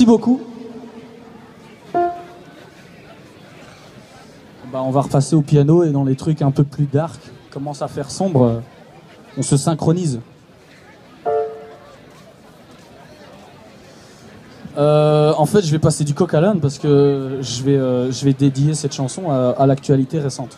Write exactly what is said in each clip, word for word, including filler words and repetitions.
Merci beaucoup. Bah, on va repasser au piano et dans les trucs un peu plus dark, commence à faire sombre, on se synchronise. Euh, en fait, je vais passer du coq à l'âne parce que je vais, euh, je vais dédier cette chanson à, à l'actualité récente.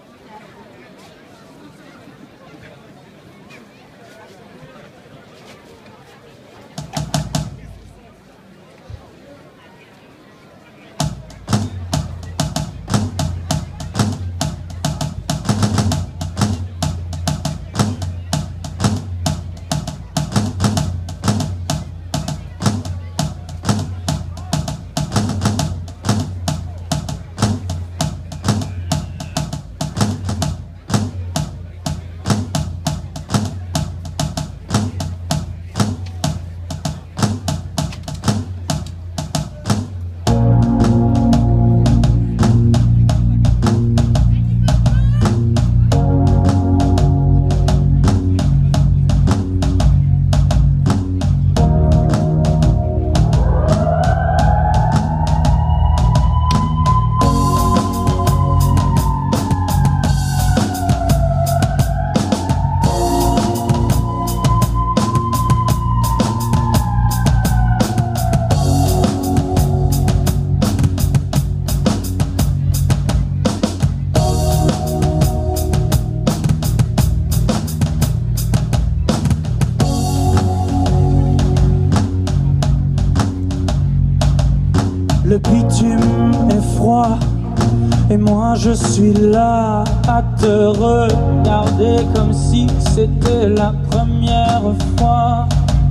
Le bitume est froid et moi je suis là à te regarder comme si c'était la première fois.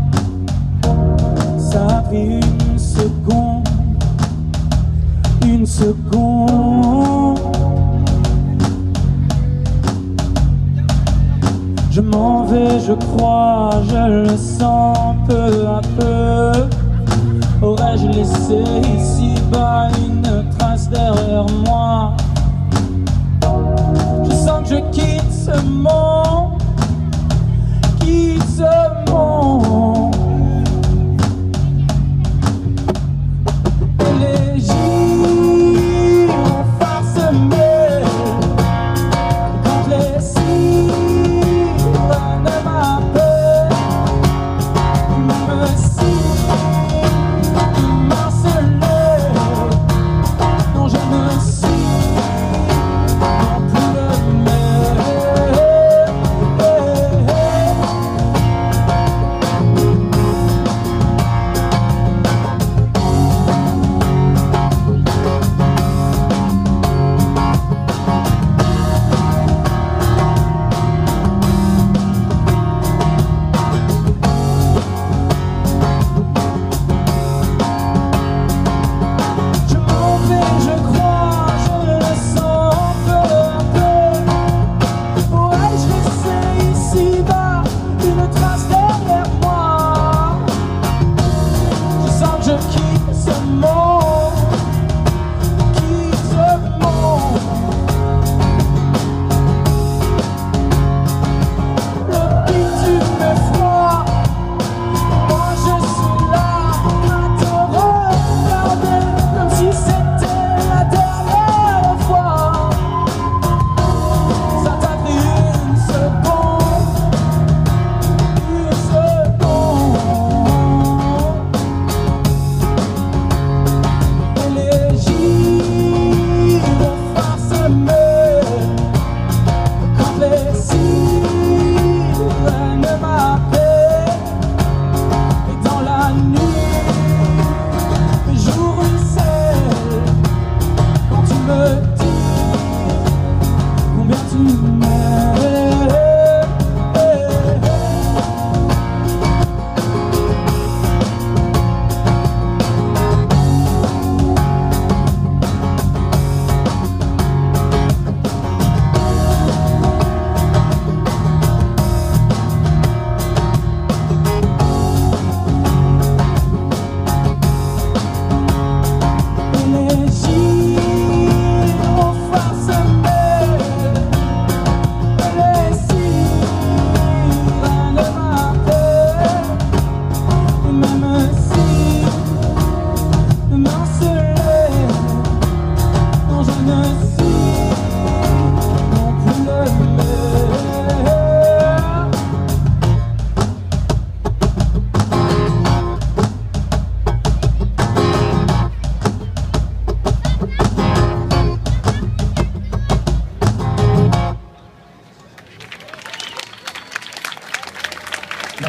Ça a pris une seconde, une seconde. Je m'en vais, je crois, je le sens peu à peu. Aurais-je laissé ici-bas une trace derrière moi? Je sens que je quitte ce monde, quitte ce monde. Les gires ont farsemé quand les sirènes m'appellent. Me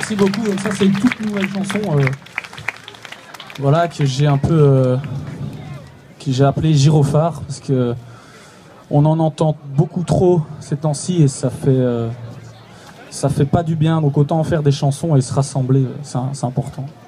Merci beaucoup. Donc ça, c'est une toute nouvelle chanson, euh, voilà, que j'ai un peu, euh, que j'ai appelée Gyrophare, parce que on en entend beaucoup trop ces temps-ci et ça fait, euh, ça fait pas du bien. Donc autant en faire des chansons et se rassembler, c'est important.